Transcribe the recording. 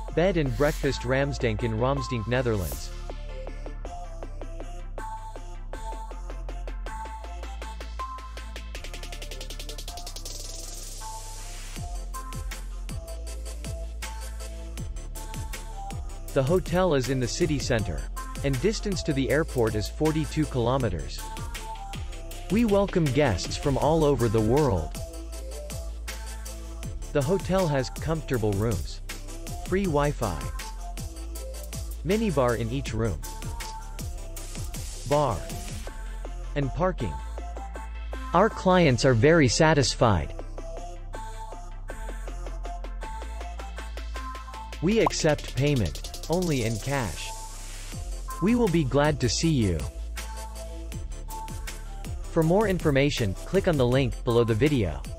Bed and Breakfast Rammesdoenk in Raamsdonk, Netherlands. The hotel is in the city center, and distance to the airport is 42 kilometers. We welcome guests from all over the world. The hotel has comfortable rooms, free Wi-Fi, minibar in each room, bar, and parking. Our clients are very satisfied. We accept payment only in cash. We will be glad to see you. For more information, click on the link below the video.